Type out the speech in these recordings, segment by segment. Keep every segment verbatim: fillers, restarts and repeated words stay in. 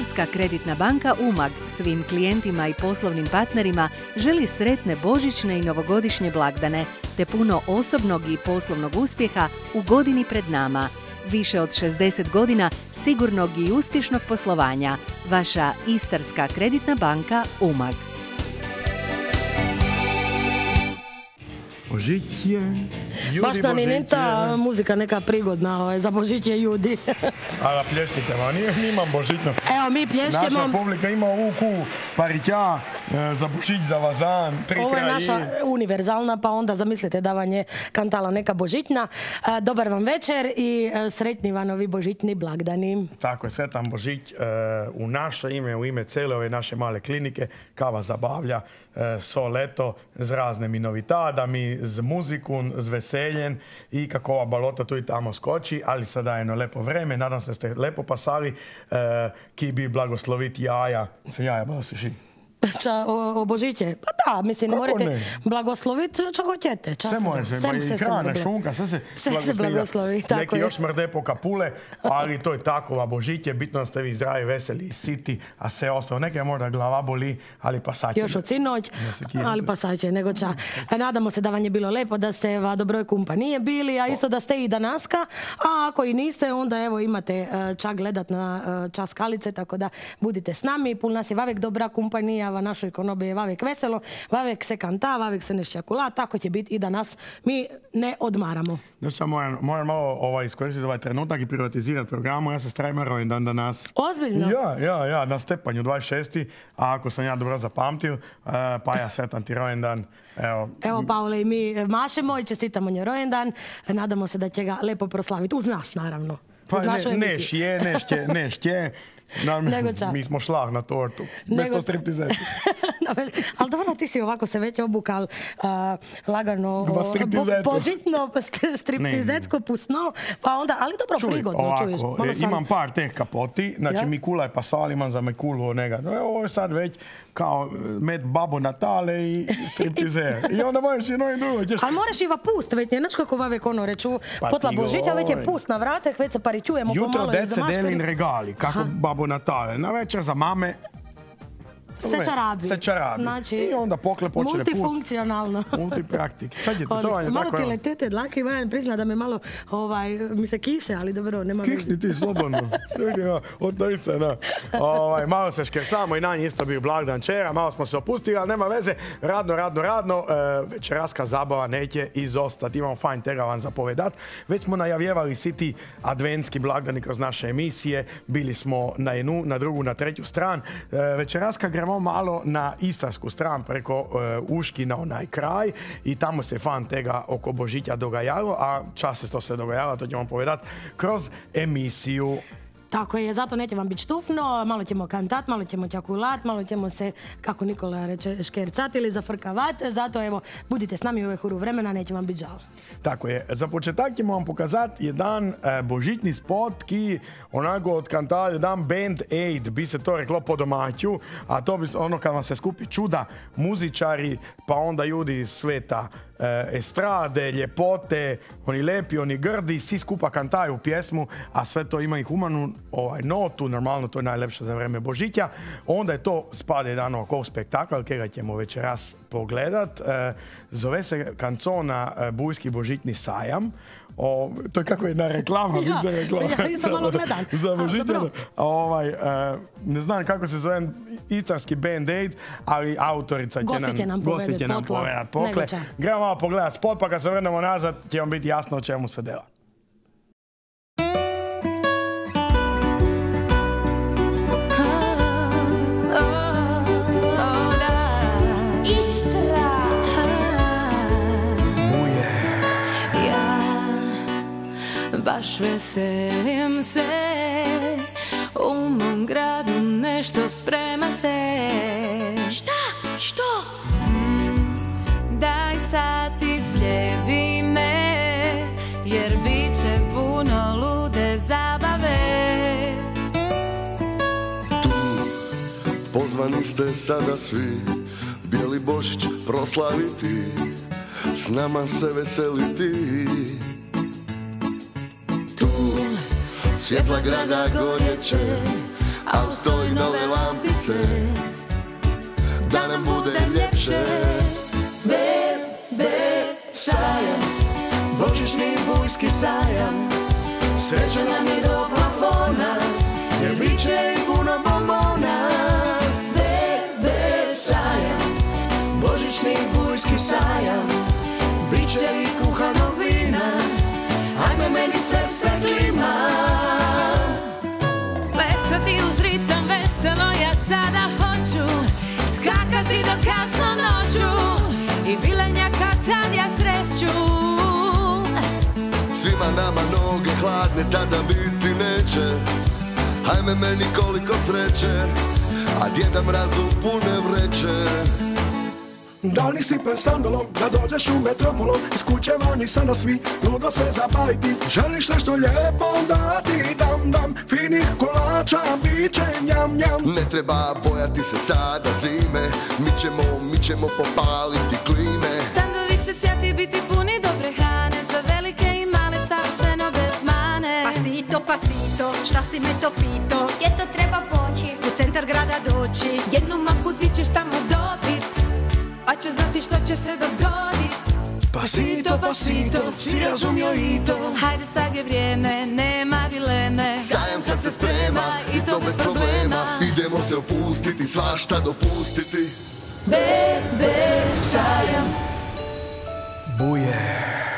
Istarska kreditna banka Umag svim klijentima i poslovnim partnerima želi sretne božićne i novogodišnje blagdane, te puno osobnog i poslovnog uspjeha u godini pred nama. Više od šezdeset godina sigurnog i uspješnog poslovanja. Vaša Istarska kreditna banka Umag. Božićje, ljudi baš da ni Božićje. ta muzika neka prigodna za Božićje ljudi. Ali plješćite, ma nije, mi imam božićno. Evo, mi plješćemo. Naša publika ima uku, paritja, za Božić, za Vazan, tri kraji. Ovo je naša univerzalna, pa onda zamislite da vam je kantala neka božićna. Dobar vam večer i sretni vam ovi božićni blagdani. Tako je, sretan Božić u naše ime, u ime cijele ove naše male klinike. Kava zabavlja so leto z raznimi novitadami, z muzikom, z veseljem i kako ova balota tu i tamo skoči, ali sada je jedno lepo vreme. Nadam se da ste lepo pasali, ki bi blagosloviti jaja. Se jaja blagoslovi. Ča, o, o Božiće? Pa da, mislim, ne morate ne? blagosloviti čego ćete. Sve može, i hrana, šunka, sve se blagoslovi. Neki još mrde po kapule, ali to je takova Božiće, bitno da ste vi zdravi, veseli, siti, a sve ostalo. Neke možda glava boli, ali pa saće. Još od sinoć, ali pa saće, nego ča. Nadamo se da vam je bilo lepo, da ste va dobroj kompanije bili, a isto da ste i danaska, a ako i niste, onda evo imate čak gledat na čas skalice, tako da budite s nami, pul nas je vavek dobra kompanija, našoj konobi je vavek veselo, vavek se kanta, vavek se ne šćakula, tako će biti i da nas mi ne odmaramo. Znači, moram, moram malo ovaj, iskoristiti ovaj trenutak i privatizirati programu. Ja se strajma rojendan danas. Ozbiljno? Ja, ja, ja, na Stepanju dvadeset šesti A ako sam ja dobro zapamtil, pa ja sretan ti rojendan. Evo, Evo Paule, i mi mašemo i čestitamo nje rojendan. Nadamo se da će ga lepo proslaviti. Uz nas, naravno. Pa ne, neš je, neš će, neš će. Mi smo šlah na tortu. Bez to striptizetu. Ali dobro, ti si ovako se već obukal lagano božitno striptizetsko pusno, pa onda, ali dobro, prigodno čuješ. Imam par teh kapoti, znači Mikula je pasal, imam za Mikulu njega. Ovo je sad već kao med babo Natale i striptizer. I onda možeš i novi drugo. Ali moraš i va pust, već nije nač kako vavek ono reču, potla Božića, već je pust na vratek, već se parićujemo pomalo. Jutro dece delin regali, kako babo Natale. Na večer za mame se čarabi. Se čarabi. Znači, i onda pokle počne pust. Multifunkcionalno. Multipraktik. Sad je to, to je malo tako. Malo ti letete dlake i moram priznat da me malo, ovaj, mi se kiše, ali dobro, nema veze. Kišni ti, slobodno. Odnoji se, da. Ovaj, malo se škercamo i na njih isto bio blagdan čera, malo smo se opustili, ali nema veze. Radno, radno, radno. E, večeraska zabava neće izostati. Imamo fajn tega vam zapovedat. Već smo najavljevali svi ti adventski blagdani kroz naše emisije. Bili smo na jednu, na drugu, na treću stran. E, večeraska gremo malo na istarsku stran preko uh, Uški na onaj kraj i tamo se fan tega oko Božića dogajalo, a čas to se dogajalo, to ćemo vam povedati kroz emisiju. Tako je, zato neće vam biti štufno, malo ćemo kantat, malo ćemo ćakulat, malo ćemo se, kako Nikola reče, škercat ili zafrkavat, zato evo, budite s nami ove huru vremena, neće vam biti žal. Tako je, za početak ćemo vam pokazati jedan e, božićni spot, ki onako odkantali jedan Band Aid, bi se to reklo po domaću, a to bi ono kad vam se skupi čuda, muzičari, pa onda ljudi iz sveta e, estrade, ljepote, oni lepi, oni grdi, svi skupa kantaju pjesmu, a sve to ima i humanu ovaj notu, normalno to je najlepše za vreme Božića. Onda je to spade jedan ovako spektakl, kega ćemo večeras pogledat. E, zove se kancona e, Bujski božićni sajam. O, to je kako jedna reklama, ja, bi se rekla. Ja isto malo gledam. Za Božića. Ovaj, e, ne znam kako se zove istarski Band Aid, ali autorica će gosti će nam, gosti će nam povedat pokle. Gremo malo pogledat spot, pa kad se vrnemo nazad će vam biti jasno o čemu se dela. Baš veselim se, u mom gradu nešto sprema se. Šta? Što? Mm, daj sad ti slijedi me, jer bit će puno lude zabave. Tu pozvani ste sada svi, bijeli Božić proslaviti, s nama se veseliti. Tu svjetla grada gorjeće, a ustoji nove lampice, da nam bude ljepše. Bebe, sajam, božićni bujski sajam, sreća nam je do plafona, jer bit će i puno bombona. Bebe, sajam, božićni bujski sajam, bit će i kuhanog vina, ajme meni sve se klima. Plesati uz ritam veselo ja sada hoću, skakati do kasno noću i vilenjaka tad ja sreću. Svima nama noge hladne, tada biti neće, ajme meni koliko sreće, a Djeda Mrazu pune vreće. Da li si pensandolom, da dođeš u metropolom, iz kuće vani sada svi ludo se zabaviti. Želiš nešto lijepo, da ti dam dam, finih kolača, bit će njam njam. Ne treba bojati se sada zime, mi ćemo, mi ćemo popaliti klime. Štandovi će cvjeti biti puni dobre hrane, za velike i male savršeno bez mane. Pasito, pasito, šta si me to pito? Gdje to treba poći? U centar grada doći, jednu mapu ti ćeš tamo dobit, pa će znati što će se dogodit. Pasito, pasito, si razumio i to. Hajde sad je vrijeme, nema dileme, Sajam sad se sprema i to bez problema, idemo se opustiti, svašta dopustiti. Bebe, sajam. Buje.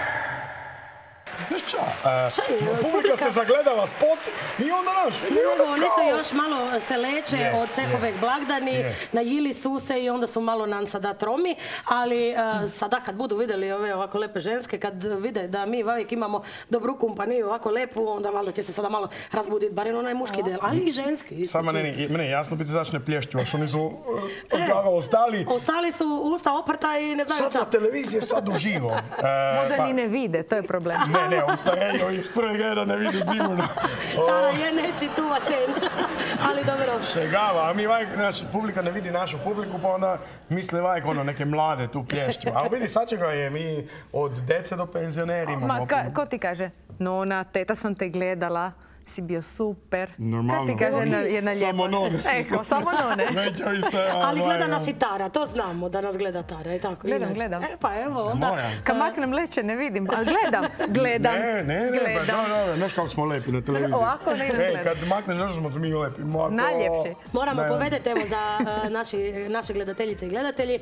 Znaš ča, uh, publika se zagledala spot i onda naš. No, oni su još malo se leče yeah, od cehovek yeah, blagdani, yeah. najili su se i onda su malo nam sada tromi, ali uh, sada kad budu vidjeli ove ovako lepe ženske, kad vide da mi uvijek imamo dobru kompaniju, ovako lepu, onda valjda će se sada malo razbuditi, barem onaj muški del, ali i ženski. Sama meni, meni jasno biti začne plješću, još oni su uh, e, ostali. Ostali su usta oprta i ne znaju čak. Sad na televiziji sad uživo. Uh, Možda pa, ni ne vide, to je problem. Ne, ne, on starejo iz prvog reda ne vidi sigurno. Tara je neći tuvaten, ali dobro. Šegava, a mi vajk, naš, publika ne vidi našu publiku, pa onda misle vajk ono neke mlade tu plješću. A vidi sad čega je, mi od dece do penzioneri imamo. Ma, ka, ko ti kaže? Nona, teta sam te gledala, si bio super. Normalno. Kad ti kaže jedna, jedna lijepa. Samo none. Eko, samo none. Ali gleda nas i Tara, to znamo da nas gleda Tara, je tako? Gledam, gledam. E pa evo, onda... Kad maknem leće ne vidim, ali gledam, gledam. Ne, ne, ne, pa da, da, znaš kako smo lepi na televiziji. Ovako ne idem gledam. Ej, kad makneš, znaš smo mi lepi. Najljepši. Moramo povedeti, evo, za naše gledateljice i gledatelji.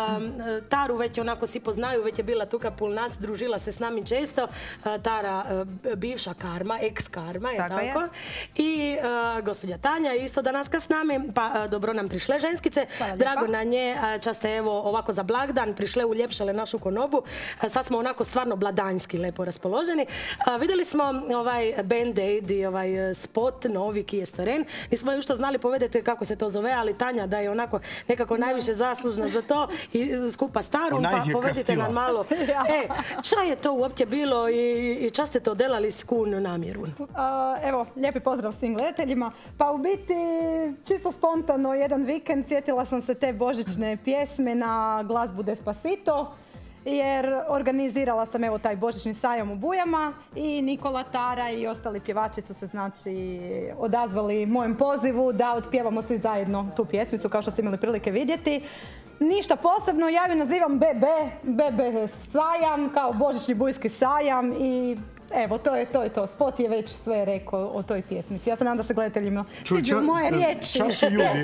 Taru već onako svi poznaju, već je bila tuka pul nas, družila se s nami često. Tara, bivša Karma, ex Karma, je tako? I gospođa Tanja isto danaska s nami, pa dobro nam prišle ženskice. Drago na nje, čas ste evo ovako za blagdan prišle, uljepšale našu konobu. Sad smo onako stvarno bladanjski lepo raspoloženi. Vidjeli smo ovaj Band-Aid i ovaj spot novi Kije Storen. Nismo još to znali povedeti kako se to zove, ali Tanja da je onako nekako najviše zaslužna za to i skupa s Tarom, pa povedite nam malo. E, ča je to uopće bilo i čas ste to delali s kun namjeru? Evo, lijepi pozdrav svim gledateljima. Pa u biti, čisto spontano, jedan vikend sjetila sam se te božićne pjesme na glazbu Despacito, jer organizirala sam evo taj božićni sajam u Bujama i Nikola, Tara i ostali pjevači su se znači odazvali mojem pozivu da otpjevamo svi zajedno tu pjesmicu, kao što ste imali prilike vidjeti. Ništa posebno, ja ju nazivam B B, B B sajam, kao božićni bujski sajam i evo, to je to. Je to. Spot je već sve rekao o toj pjesmici. Ja se nadam da se gledateljima sviđu moje riječi. Čas su ljudi,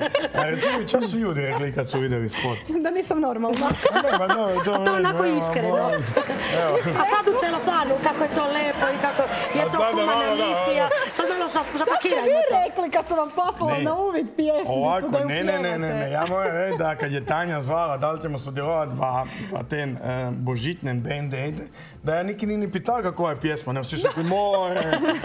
ej, čas su ljudi rekli kad su vidjeli spot? Da nisam normalna. A to onako iskreno. A sad u celofanu, kako je to lepo i kako je to humana emisija. Sad malo zapakirajmo to. Vi rekli kad sam vam poslala na uvid pjesmicu ovako, da ju ne, ne, ne, ne, ja moram reći da kad je Tanja zvala da li ćemo sudjelovati v ten božitnem Band-Aid, da ja niki ni pitao kako je pjesma, ne svi su rekli more.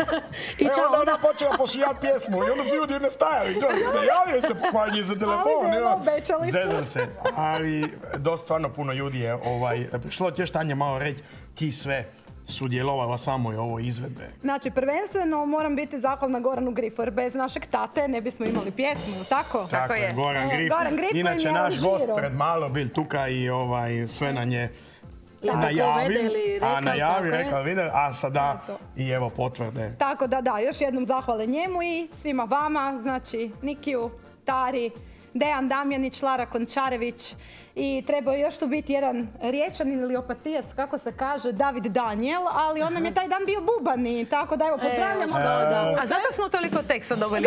I e, onda ona počela pošijati pjesmu i onda su ljudi ne stajali. Ne javljaju se pohvalji za telefon. Zezam se. Ali dosta stvarno puno ljudi je prišlo. Tješ Tanja malo reći ki sve sudjelovala samo i ovo izvedbe. Znači, prvenstveno moram biti zahvalna Goranu Grifu, jer bez našeg tate ne bismo imali pjesmu, tako? Tako je, Goran Grif. Inače, naš gost pred malo bil tuka i sve na nje najavim, a najavi, rekao, vide, a sada i evo potvrde. Tako da da, još jednom zahvale njemu i svima vama, znači Nikiju, Tari, Dejan Damjanić, Lara Končarević i trebao je još tu biti jedan riječanin ili opatijac, kako se kaže, David Danijel, ali on nam je taj dan bio bubani, tako da evo pozdravljamo ga. A zato smo toliko teksta dobili.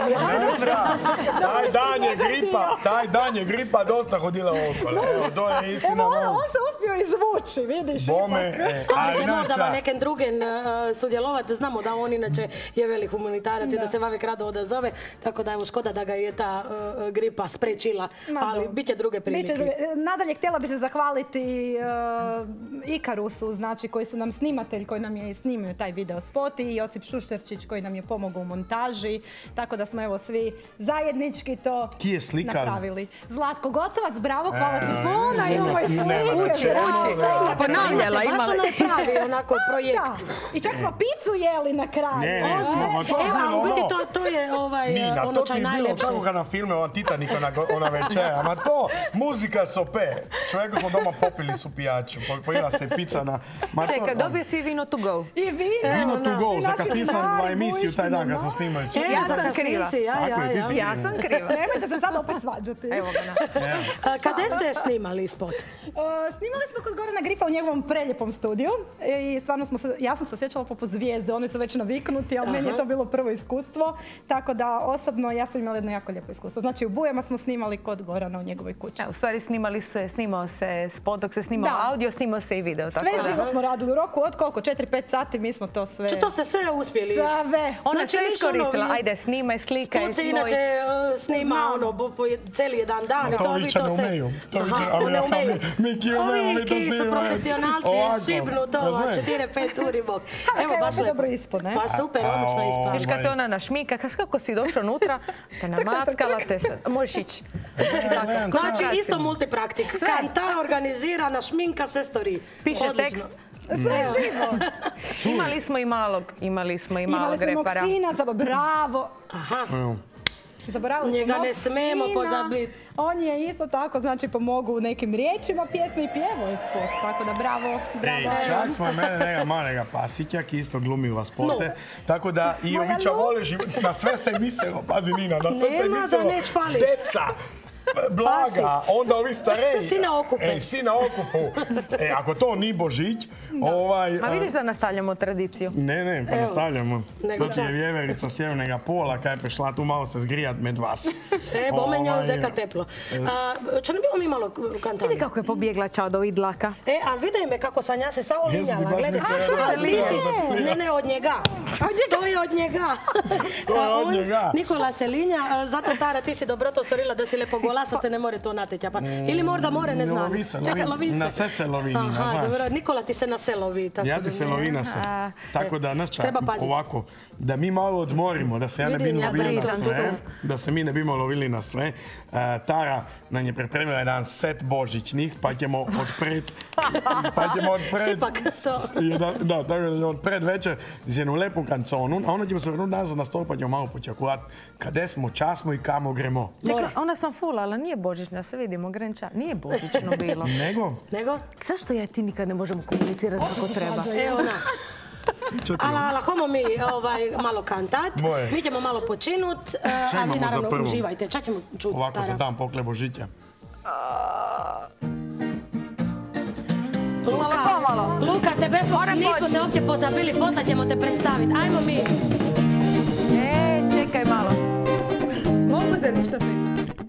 Taj dan je gripa, taj dan je gripa dosta hodila okolo. Evo, to je istina. Evo on, on se uspio izvući, vidiš. Bome, e, ali će možda nekem drugem sudjelovati, znamo da on inače je velik humanitarac i da se Vavek rado odazove, tako da evo škoda da ga je ta gripa sprečila, ali bit će druge prilike. Nadalje, htjela bi se zahvaliti uh, Ikarusu, znači koji su nam snimatelj, koji nam je snimio taj video spot i Josip Šušterčić koji nam je pomogao u montaži, tako da smo evo svi zajednički to napravili. Zlatko Gotovac, bravo, hvala ti puno i ovo je slike. Ponavljala, imala. Baš onaj pravi onako projekt. I čak smo picu jeli na kraju. Ne, ne, smo, to je Evo, u biti bilo to je ovaj Nina, ono to ti čaj je bilo najlepše. prvo na filme, ona Titanic, ona večera, ma to, muzika sope. Čovjeku smo doma popili su pijaču, pojela se pizza na... Čekaj, dobio si vino to go. I vino. Vino to go, za kad snimam na emisiju taj dan kad smo snimali. Ja sam kriva. Ja sam kriva. Nemojte se sad opet svađati. Evo ga na. Kada ste snimali spot? Snimali smo kod Gorana Grifa u njegovom preljepom studiju i stvarno smo se, ja sam se osjećala poput zvijezde, oni su već naviknuti, ali meni je to bilo prvo iskustvo, tako da osobno ja sam imala jedno jako lijepo iskustvo. Znači u Bujama smo snimali kod Gorana u njegovoj kući. U stvari snimali se, snimao se spot, dok se snimao audio, snimao se i video. Sve živo smo radili u roku od koliko? četiri pet sati mi smo to sve... Če to ste sve uspjeli? Sve. Ona je sve iskoristila. Ajde, snimaj, slikaj. Spot se inače snima ono cijeli jedan dan. To više ne umeju. To više, ali ja Miki umeju, mi to snimaju. Ovi su profesionalci, šibnu to, četiri pet uri bok. Evo baš dobro ispod, ne? Pa super, odlično ispod. Viš kad te ona našmika, kako si došao unutra, te namackala, te sad, možeš ići. Znači isto multipraktik. Kanta, organizirana, šminka, se story. Piše tekst. Sve živo. Imali smo i malog, imali smo i malog repara. Imali smo Moksina, bravo. Aha. Zaboravili Njega ne smemo pozabiti. On je isto tako, znači, pomogu u nekim riječima pjesme i pjevo je spot, tako da bravo, bravo. Ej, čak smo mene nega malega Pasićak, isto glumila spote, tako da i Jovića voliš, na sve se mislilo, pazi Nina, na sve se mislilo, deca, Blaga, onda ovi stareji. Si na okupu. E, si na okupu. E, ako to ni Božić, ovaj... Ma vidiš da nastavljamo tradiciju? Ne, ne, pa nastavljamo. To ti je vjeverica sjevernega pola, kaj je prešla tu malo se zgrijat med vas. E, bomenja deka teplo. Če ne bilo mi malo kantanja? Vidi kako je pobjegla čao do vidlaka. E, ali vidaj me kako sam ja se samo linjala. Gledaj, ne, ne, od njega. To je od njega. To je od njega. Nikola se linja, zato Tara ti si dobro to storila da si lepo gola, sad se ne more to nateća. Ili možda more, ne znam. Čekaj, lovi se. Na sve se lovi, Nina, znaš. Aha, dobro, Nikola ti se na se lovi. Ja ti se lovi na se. Tako da, znaš čak, ovako, da mi malo odmorimo, da se ja ne bi lovili na sve, da se mi ne bimo lovili na sve. Tara nam je pripremila jedan set božićnih, pa ćemo odpred, pa ćemo odpred, Sipak to. Da, tako da ćemo odpred večer z jednu lepu kanconu, a onda ćemo se vrnuti nazad na stol, pa ćemo malo počakuvat kade smo, čas smo i kamo gremo. Čekaj, ona sam fula, ali nije božićna, se vidimo, Grenča, nije božićno bilo. Nego? Nego? Zašto ja i ti nikad ne možemo komunicirati kako treba? Evo na. Ala, ala, homo mi malo kantat, mi ćemo malo počinut, a vi naravno uživajte. Čak ćemo čuti. Ovako se tam pokle Božića. Luka, Luka, tebe smo, nismo te opće pozabili, potom ćemo te predstaviti. Ajmo mi. E, čekaj malo. Mogu zeti štafetu?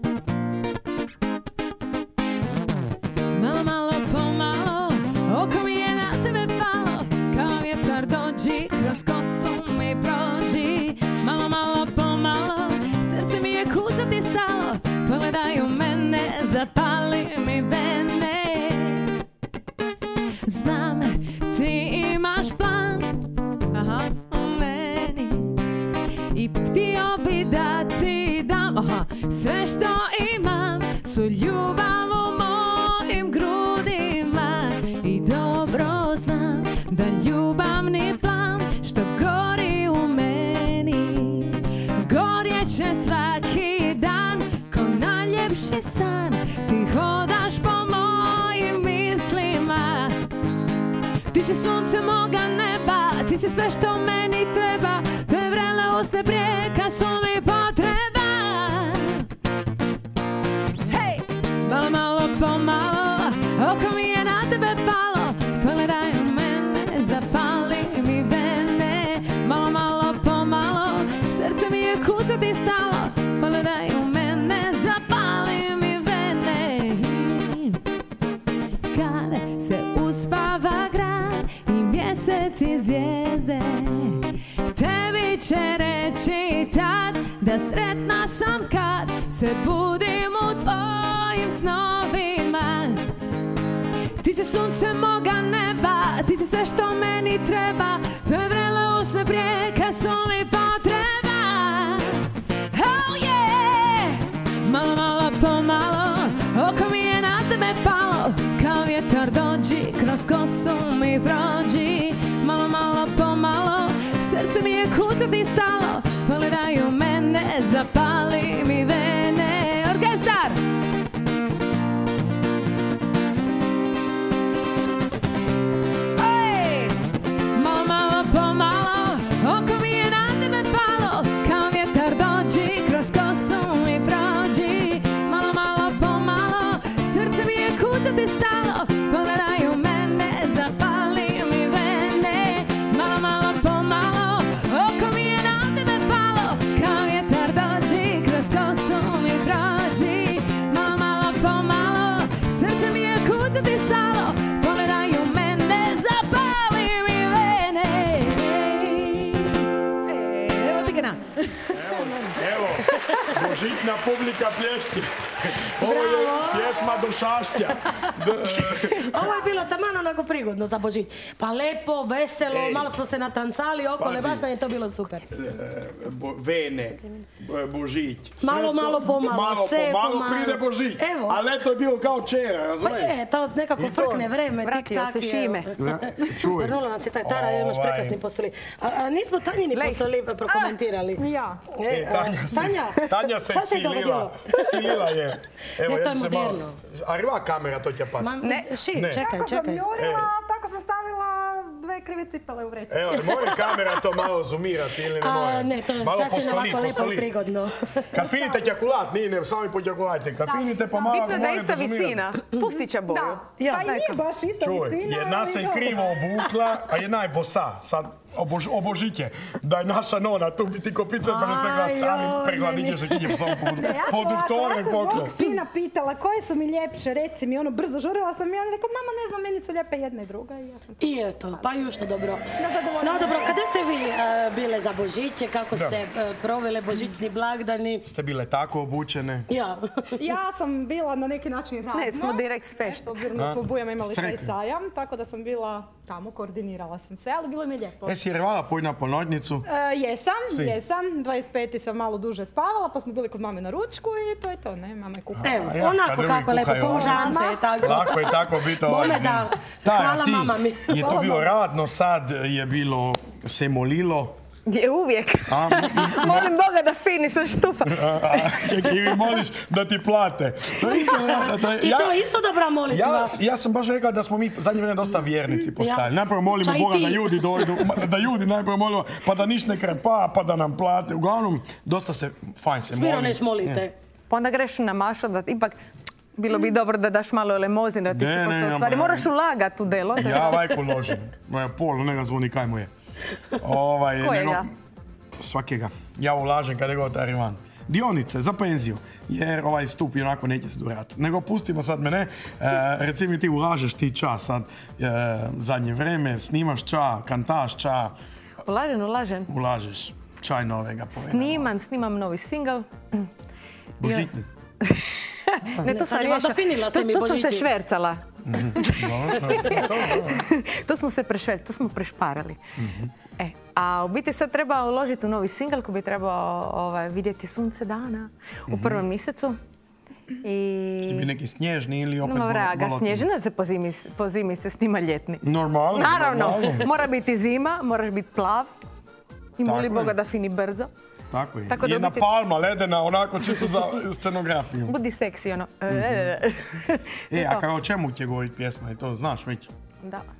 Malo, malo, pomalo, oko mi je na tebe palo, kao vjetar dođi, kroz kosu mi prođi. Malo, malo, pomalo, srce mi je kucati stalo, pogledaj u mene, zapali mi vene. Znam, ti imaš plan, aha, u meni, i htio bi da ti dam, aha, sve što imam, su ljubav u mojim grudima. I dobro znam da ljubavni plan što gori u meni, gorjet će svaki dan ko najljepši san. Ti hodaš po mojim mislima, sve što meni treba. Tvoje vrele usne prijeka su mi potreba. Hej! Malo, malo, pomalo, oko mi je na tebe palo. Pogledaj u mene, zapali mi vene. Malo, malo, pomalo, srce mi je kucati stalo. Pogledaj u mene, zapali mi vene. Kad se uspava grad i mjesec i zvijezde, tebi će reći tad da sretna sam kad se budim u tvojim snovima. Ti si sunce moga neba, ti si sve što meni treba. Tvoje vrele usne prijeka su mi potreba. Oh yeah! Malo, malo, pomalo, oko mi je na tebe palo. Kao vjetar dođi, kroz kosu mi prođi. Malo, malo, pomalo, srce mi je kucati stalo. Pogledaj u mene, zapali mi vene. Orkestar! Ej! Malo, malo, pomalo, oko mi je na tebe palo. Kao vjetar dođi, kroz kosu mi prođi. Malo, malo, pomalo, srce mi je kucati stalo. Pogledaj u mene, zapali mi vene. Malo, malo, pomalo, oko mi je na tebe palo. Kao vjetar dođi, kroz kosu mi prođi. Malo, malo, pomalo, srce mi je kucati stalo. Pogledaj u mene, zapali mi vene. Ej, evo ti ga na. Evo, evo, božitna publika plješti. Ovo je pjesma do šašća. Ovo je bilo taman onako prigodno za Božić. Pa lepo, veselo, Ej. malo smo se natancali okolo, Pazi. baš nam je to bilo super. Bo- Vene, Bo- Božić. sve Malo, to- malo, pomalo, Malo, sve pomalo pomalo. pride Božić. Evo. A leto je bilo kao čera, Pa razumiješ? je, to nekako I to- frkne vreme, tik Vratio tak. se Šime. Čuj. Svrnula nas je taj Tara, imaš Ovaj. prekrasni postoli. A, a nismo Tanjini Lej. postoli prokomentirali. Ja. E, E, Tanja a, se, Tanja, Tanja se šta se je silila. dogodilo? Silila je. Evo, Ne, to ja je se malo... moderno. Arriva kamera, to će pat. Ma, Ne. ši, Ne. čekaj, Kako sam čekaj. jurila, tako sam stavila dve krive cipele u vreću. Evo, ne može kamera to malo zoomirati ili ne A, može? ne, to je Malo sasvim postoli, ovako lepo i postoli. prigodno. Kad finite ćakulat, nije, ne, sami pođakulajte. Kad finite pa malo Bitno da je morate ista zoomirati. visina. Pustit će boju. Da, pa i nije baš ista Čuj, visina. jedna ali se dobro. krivo obukla, a jedna je bosa. Sad, obož, obožite, da je naša nona tu biti kopice, pa ne se ga Aj, stani, joj, pregladiće meni. se kinje sam pod, Ne, ja sam poduktore ovako, ja poklo. sam mog sina pitala koje su mi ljepše, reci mi, ono brzo žurila sam i on je rekao, mama ne znam, meni su lijepe jedna i druga i ja sam... I eto, pa još to dobro. zadovoljna. No dobro, kada ste vi e, bile za Božiće, kako Da. ste e, provele božićni blagdani? Ste bile tako obučene? Ja. Ja sam bila na neki način radna. Ne, smo direkt s Pešta. S obzirom da smo u Bujama imali taj Sretni. sajam, tako da sam bila tamo, koordinirala sam se, ali bilo mi je lijepo. E, si rvala poj na polnoćnicu? E, jesam, Svi. jesam. dvadeset peti sam malo duže spavala, pa smo bili kod mame na ručku i to je to, ne, mama je kuhala. Evo, A ja, onako kad drugi kako lepo, kuhaju, použance je tako. Lako je tako biti ovaj. Bome da, Tara, hvala ti, mama mi. Je to Hvala bilo mama. radno, sad je bilo se molilo. Je uvijek. A, Molim Boga da fini sa štufa. a, a, čekaj, i vi moliš da ti plate. To je isto, to je, I to je isto dobra molitva. Ja, ja sam baš rekao da smo mi zadnje vrijeme dosta vjernici postali. Najprvo molimo Ča i Boga ti. da ljudi dođu, da ljudi najprvo molimo, pa da niš ne krepa, pa da nam plate. Uglavnom, dosta se, fajn se Smiro molim. neš molite. Pa onda greš na mašo da ipak bilo bi dobro da daš malo lemozina, da ti Ne, se po ne, to ne, stvari. ne. Moraš ulagat u delo. Ja vajku ložim. Moja pol, ne ga zvoni kaj mu je. Ovaj, Kojega? svakega. Ja ulažem kada god Arivan. Dionice za penziju, jer ovaj stup i onako neće se durati. Nego pustimo sad mene, e, reci mi ti ulažeš ti ča sad, e, zadnje vreme, snimaš ča, kantaš ča, Ulažen, ulažen. ulažeš čaj novega poveda. Snimam, snimam novi singl. Božitni. Ne, to sam sad je valjda riješila. finila s To, tim i to sam se Božići. švercala. Dobro, dobro. To smo se prešvercali, to smo prešparali. E, a u biti sad treba uložiti u novi singl koji bi trebao ovaj, vidjeti sunce dana u prvom mjesecu. I... Ti bi neki snježni ili opet No, bolo- vraga, bolotni? snježina se po zimi, po zimi se snima ljetni. Normalno. Naravno, normalno. mora biti zima, moraš biti plav i moli Tako je. Boga da fini brzo. Tako je. Tako da Jedna u biti- palma ledena, onako čisto za scenografiju. Budi seksi, ono. E, a To. kao o čemu će govorit pjesma i to znaš već? Da.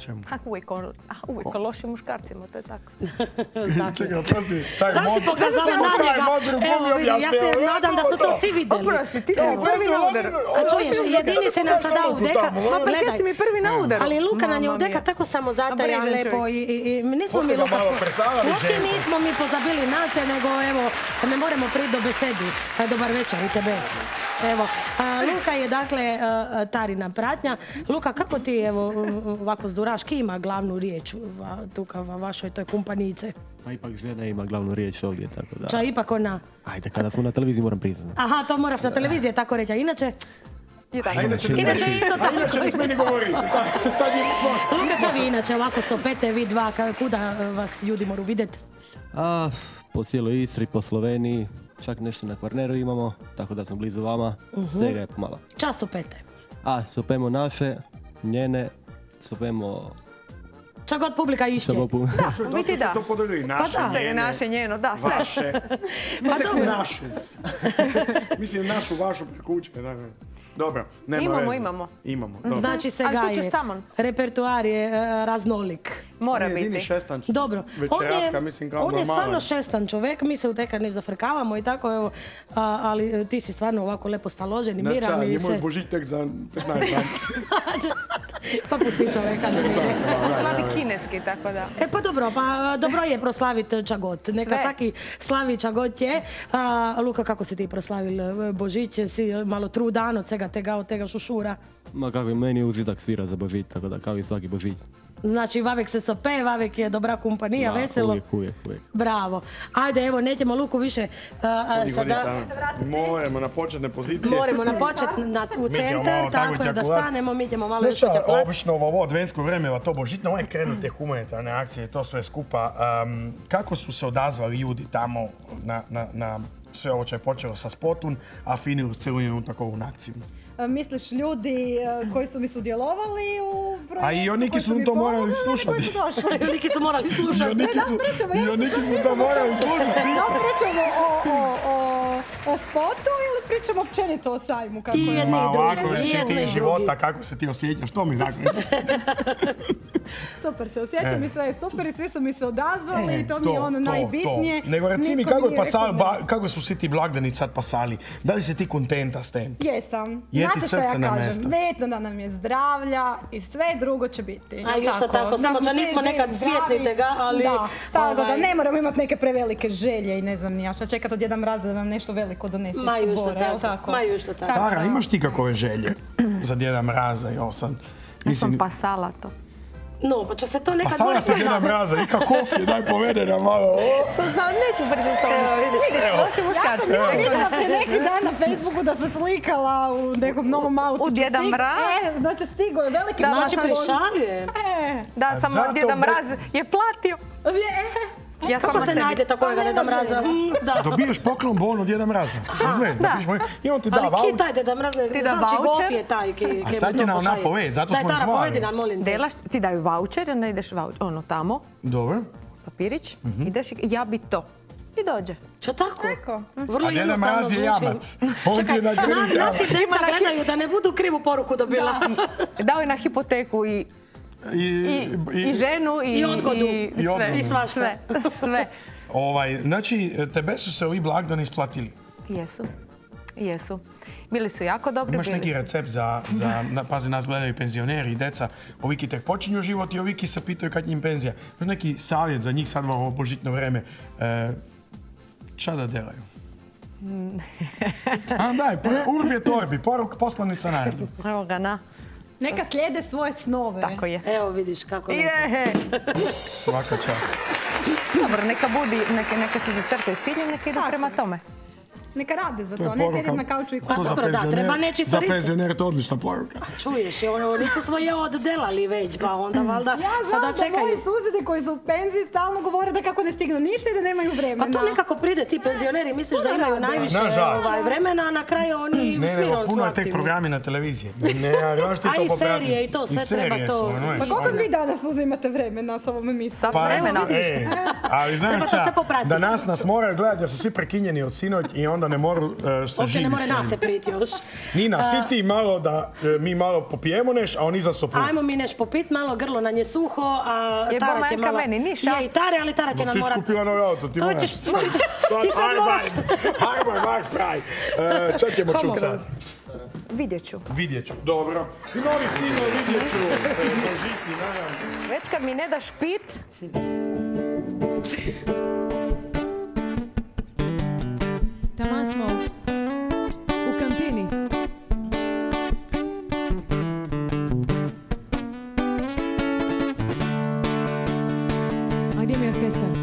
čemu? A uvijek o, a, uvijek o lošim muškarcima, to je tako. Čekaj, oprosti, taj Zašto si mod- pokazala taj na njega? mozor u Evo komi vidi, ja objasnio, se ja nadam sam da su to to. svi vidjeli. Oprosti, ti si Evo, mi prvi prosto, na udaru. ulazim- A čuješ, ulazim- jedini si nam sada ulazim udeka. tamo, Ma pa Gledaj. kaj si mi prvi na udaru? Ali Luka nam je Mama udeka mia. tako samozatajan, A brižan lepo čovjek. i, i, i nismo mi Koliko ga Luka... malo predstavljali Uopće žensko. nismo mi pozabili na te, nego evo, ne moramo priti do besedi. A, dobar večer i tebe. Evo, a, Luka je dakle a, Tarina pratnja. Luka, kako ti evo ovako zduraški ima glavnu riječ va, tu ka va vašoj toj kumpanice? Pa ipak žena ima glavnu riječ ovdje, tako da... Ča ipak ona... Ajde, kada smo na televiziji moram priznati. Aha, to moraš na televiziji tako reći, a inače... Je tako. A inače, Inače ne- isto a tako. inače ne smije ni govoriti. Da, sad je... Luka, ča vi inače ovako sopete vi dva, ka- kuda e, vas ljudi moru vidjeti? A, po cijeloj Istri, po Sloveniji, čak nešto na Kvarneru imamo, tako da smo blizu vama, svega je pomalo. Ča sopete? A, sopemo naše, njene, sopemo... Ča god publika išće. Samo pu- U biti da. To podeljuje naše, Pa da. Sve njene, naše, njeno, da, sve. vaše. Pa Tek dobro. našu. Mislim, našu, vašu prekućke. Da. Dobro, nema Imamo, veze. imamo. Imamo, dobro. Znači se Ali tu gaje. ćeš samo. Repertoar je e, raznolik. Mora On je jedini biti. šestanč. Dobro, on Večeraska, je, mislim, kao on je normalan. stvarno šestan čovjek, mi se u teka nešto zafrkavamo i tako, evo, a, ali e, ti si stvarno ovako lepo staložen i miran Znači, i je moj se... Božić tek za petnaest dana. Pa pusti čovjeka. da ne- Sam se, da, da, Slavi da. kineski, tako da. E pa dobro, pa dobro je proslaviti čagot. Neka Sve. svaki slavi čagot je. A, Luka, kako si ti proslavil e, Božić? Si malo trudan od svega tega, od tega šušura? Ma kako i meni užitak svira za Božić, tako da kao i svaki Božić. Znači, vavek se sope, vavek je dobra kompanija, Da, veselo. Uvijek, uvijek, uvijek. Bravo. Ajde, evo, nećemo Luku više a, a, Vodi, vodi sada... tamo. Moramo na početne pozicije. Moramo na počet na, u Mi ćemo centar, malo tako tako je da ćakulat. stanemo, mi ćemo malo Znaš više šta, ćakulat. obično u ovo adventsko vreme, to božitno, ovo je krenu te humanitarne akcije, to sve skupa. Um, kako su se odazvali ljudi tamo na, na, na sve ovo što je počelo sa spotom, a finilo s cijelu jednu takovu akciju? E, Misliš ljudi e, koji su mi sudjelovali u projektu? A i oni koji su to mi morali pomogli, slušati. Koji su došli? Neki su morali I slušati. oni da, su, pričamo, i ja oni sam su to to pitala. morali slušati Da li isto. pričamo o, o, o, o spotu ili pričamo općenito o sajmu? Kako I je? jedni Ma i drugi, ovako, i reći jedni ti i života, drugi. kako se ti osjećaš, to mi tako reći. Super se osjećam E. i sve je super i svi su mi se odazvali E, i to, mi je ono najbitnije. Nego reci mi, Niko kako, je nije pasal, rekao ba, ne. kako su svi ti blagdani sad pasali? Da li si ti kontenta s tem? Jesam. Je ti Znate što ja srce na kažem? mjestu? Bitno da nam je zdravlja i sve drugo će biti. A Jel još to tako, Da samo smo da svi nismo živi, nekad zdravi. svjesni tega, ali, Da, tako da ovaj- ne moramo imati neke prevelike želje i ne znam ni ja šta čekat od Djeda Mraza da nam nešto veliko donese. Ma iz još to Bora, jel tako, ma još to tako. Tara, imaš ti kakove želje za Djeda Mraza i ovo sad? Ja sam pasala to. No, pa će se to Pa nekad sada mora se Djeda pasati. Mraza, i kako kofije, daj povede nam malo. o. Sam znao, neću pričati s tobom. Evo, vidiš. Vidiš, Evo. loši Ja muškarci. sam bila vidjela prije neki dan na Facebooku da se slikala u nekom novom autu. U Djeda Stig- Mraz? E, znači stigo je veliki Da, Znači, sam- prišaljuje. E, Da, A samo zato Djeda vre- Mraz je platio. e, Ja Kako sama se sebi. najde takvega Pa ne Deda može, Mraza? da. Mm, Da. Dobiješ poklon bon od Djeda Mraza. Razumiješ? Dobiješ bon- I on ti da Ali ki vaučer. taj Deda Mraz, ne Ti da znači vaučer? Gof je taj ki, A ki sad mu je to na ona pošalje. povedi, zato smo Daj, i Tara, zvali. povedi nam, molim te. Delaš, ti daju voucher, onda ideš voucher, ono tamo, Dobro. papirić, ideš i ja bi to. I dođe. Čo tako? Tako. Vrlo A Djeda jednostavno Mraz je zvuči. jamac. On ti Čekaj, je na na, kredit nasi jamac. djeca gledaju da ne budu krivu poruku dobila. Dao je na hipoteku i, I, i, i ženu i, I odgodu. i, I sve. odgodu. I svašta. Sve, sve. Ovaj, znači, tebe su se ovi blagdani isplatili. Jesu, jesu. Bili su jako dobri. Imaš bili neki su. recept za, za na, pazi, nas gledaju penzioneri i deca, ovi ki tek počinju život i ovi ki se pitaju kad njim penzija. Imaš neki savjet za njih sad u ovo božitno vreme? E, ča da delaju? A daj, po- urbi je torbi, poruk poslanica naredno. Evo ga na. Neka slijede svoje snove. Tako je. Evo vidiš kako lepo. Je. Svaka čast. Dobro, neka budi, neka, neka se zacrtaju ciljem, neka idu prema tome. Neka rade za To je to, ne poruka. sjediti na kauču i Pa kuhati. To za dobro, da, penzioner- treba nečisto Za ritmo. penzioner to je odlična poruka. Čuješ, ono, nisu svoje oddelali već, pa onda valjda Ja znam sada da čekaju. moji susjedi koji su u penziji stalno govore da kako ne stignu ništa i da nemaju vremena. Pa to nekako pride, ti penzioneri misliš da imaju rade. najviše Nažalost. ovaj, vremena, a na kraju oni Ne, nego smiron su puno je tek aktivni. programi na televiziji. Ne, a još ti A to i popratiti. serije i to, sve I serije treba to- su, ono je. Pa koliko vi danas uzimate vremena s ovom emisijom? Sad Pa, vremena. e, ali znaš Treba to šta, sve popratiti. da nas nas moraju gledati, da su svi prekinjeni od sinoć i onda onda ne moru uh, se Ovdje živi. ne more s njim. nas se priti još. Nina, Uh, si ti malo da uh, mi malo popijemo neš, a oni za sopu. Ajmo mi neš popit, malo grlo nam je suho, a Je Tara će bomanka malo... meni, niša? Je i Tare, ali Tara će No, nam ti morat... skupila novi auto, ti To moraš. ćeš... Ti sad moraš... Hajmo, Mark Fraj. Uh, Šta ćemo Hajmo. čuti sad? Vidjet ću. Vidjet ću, dobro. I novi single vidjet ću. E, Božitni, naravno. Već kad mi ne daš pit, Taman smo u kantini. A gdje mi je orkestar?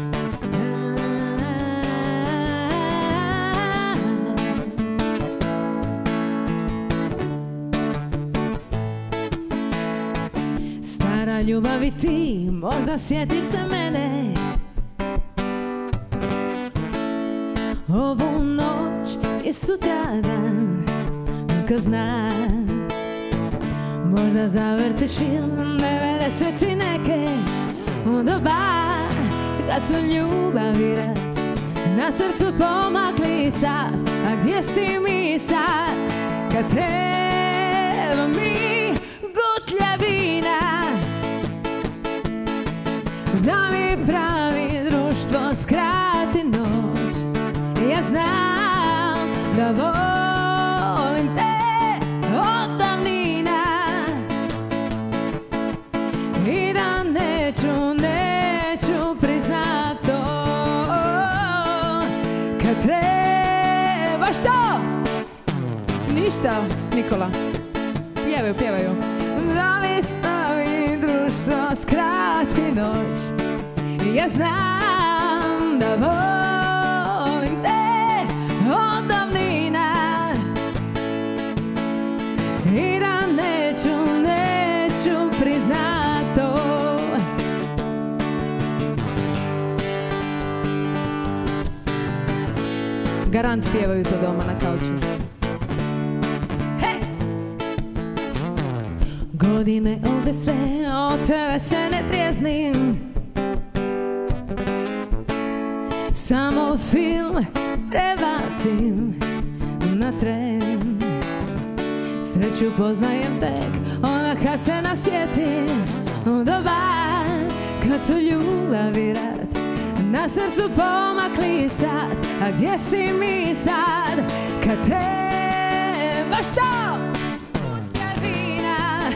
Stara ljubavi ti, možda sjetiš se mene. Ovu noć i sutradan, ko zna, možda zavrtiš film devedeset i neke u doba kad su ljubavi rat na srcu pomakli sad. A gdje si mi sad kad treba mi gutljevina da mi pravi društvo skrati noć. Ja znam da volim te od davnina i da neću, neću priznat to kad treba što? Ništa, Nikola. Pjevaju, pjevaju. Da mi stavi društvo skrati noć. Ja znam da volim te od davnina i da neću, neću priznat to. Garant pjevaju to doma na kauču. Hej! Godine ovdje sve, od tebe se ne trijeznim. Samo film prebacim na tren. Sreću poznajem tek ona kad se nasjetim u doba kad su ljubavi rat na srcu pomakli sad. A gdje si mi sad kad treba što? Gutljevina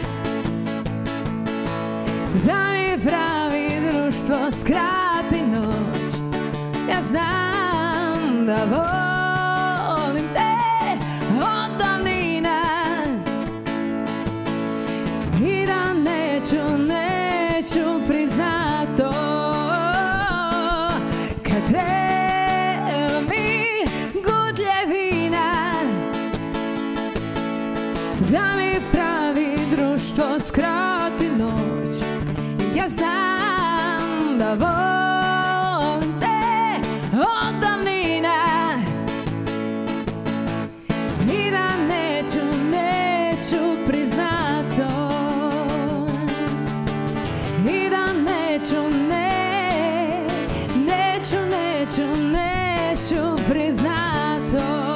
da mi pravi društvo skrati noć. Ja znam da volim te od davnina i da neću, neću priznat to kad treba mi gutljevina da mi pravi društvo skrati noć. Ja znam da volim te od davnina i da neću, neću priznat to i da neću, ne, neću, neću, neću priznat to.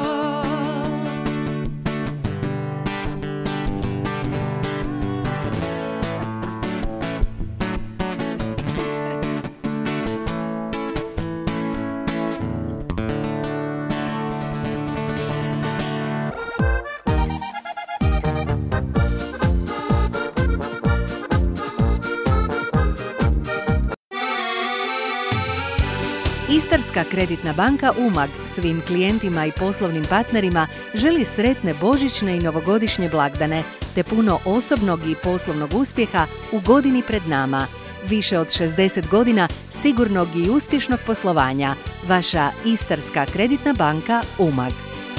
Istarska kreditna banka Umag svim klijentima i poslovnim partnerima želi sretne božićne i novogodišnje blagdane te puno osobnog i poslovnog uspjeha u godini pred nama. Više od šezdeset godina sigurnog i uspješnog poslovanja. Vaša Istarska kreditna banka Umag.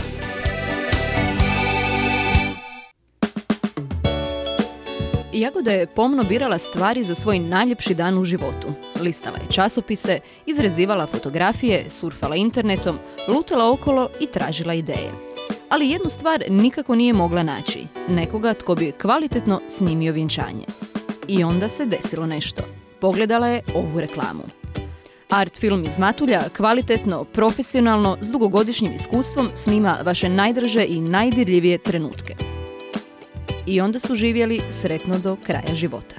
Jagoda je pomno birala stvari za svoj najljepši dan u životu. Listala je časopise, izrezivala fotografije, surfala internetom, lutala okolo i tražila ideje. Ali jednu stvar nikako nije mogla naći. Nekoga tko bi kvalitetno snimio vjenčanje. I onda se desilo nešto. Pogledala je ovu reklamu. Art film iz Matulja kvalitetno, profesionalno, s dugogodišnjim iskustvom snima vaše najdraže i najdirljivije trenutke. I onda su živjeli sretno do kraja života.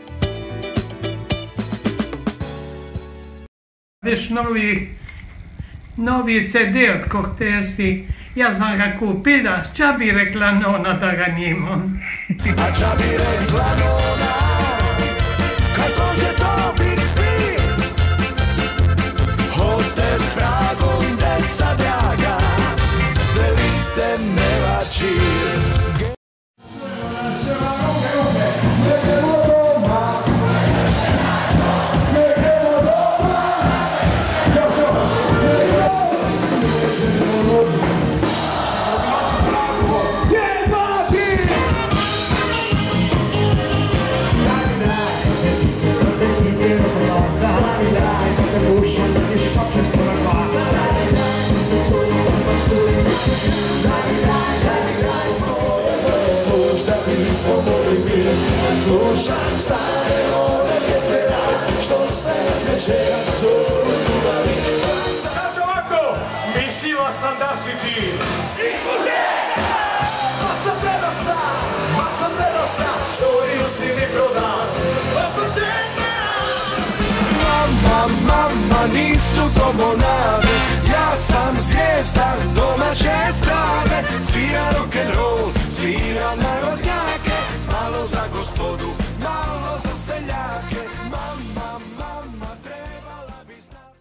Veš novi, novi ce de od Cortesi, ja sam ga kupila, ča bi rekla nona da ga nimam. A ča bi rekla nona, kako je to bit pi? Hote s vragom, deca draga, se vi ste nevači. Slušam stare one pjesme, što sve svečera su ljubavni. Kaže ovako, mislila sam da si ti Ikude! Ma sam nedosta, ma sam nedosta, što ju si mi prodan oko tebe. Mama, mama, nisu to monade, ja sam zvijezda domaće estrade. Svira rock'n'roll, svira narodnjake, malo za gospodu, malo za seljake. Mama, mama, trebala bi znati.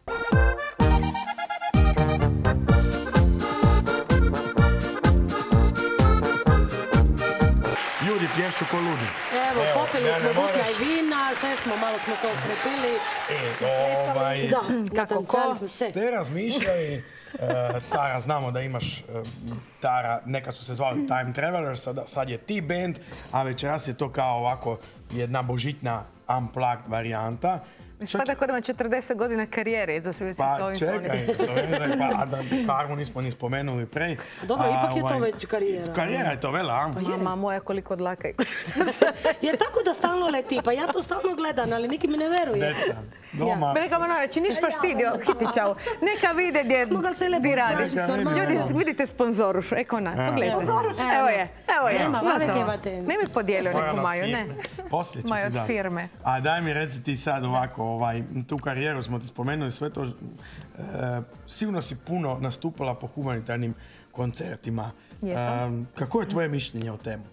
Ljudi plješću ko ludi. Evo, Evo, popili ja smo ne butljaj moraš- vina, sve smo, malo smo se okrepili. E, ovaj... Da, Kako natancali ko smo se. ste razmišljali, e, Tara, znamo da imaš, e, Tara, neka su se zvali Time Travelers, sad, sad je T-Band, a večeras je to kao ovako jedna božitna unplugged varijanta. Ispada kod ima četrdeset godina karijere za sve s Pa ovim čekaj, Sony. pa, a da Karmu nismo ni spomenuli prej. Dobro, A, ipak je to ovaj, već karijera. Karijera je to vela, a? Mama moja koliko dlaka je. Je tako da stalno leti, pa ja to stalno gledam, ali niki mi ne veruje. Deca, doma. Neka me reći, niš pa štidio, Hitićavu. Neka vide gdje di radi. Ljudi, vidite sponzorušu, eko na, pogledajte. Evo je, evo je. Nema, gotovo. vave gebate. Ne mi podijelio neku maju, ne. Poslije ću Maju ti od dati. firme. A daj mi reci ti sad ovako, ovaj, tu karijeru smo ti spomenuli, sve to, e, sigurno si puno nastupala po humanitarnim koncertima. Jesam. E, kako je tvoje mišljenje o temu?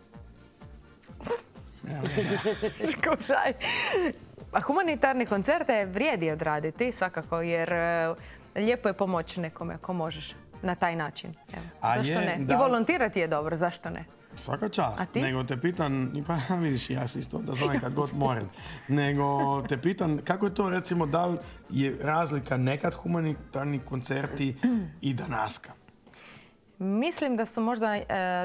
Škošaj. A humanitarne koncerte vrijedi odraditi svakako, jer e, lijepo je pomoći nekome ako možeš na taj način. Evo, A zašto je, ne? da. I volontirati je dobro, zašto ne? Svaka čast. A ti? Nego te pitan, pa vidiš, ja si isto da zovem kad god moram. Nego te pitan, kako je to recimo, da li je razlika nekad humanitarni koncerti i danaska? Mislim da su možda e, e,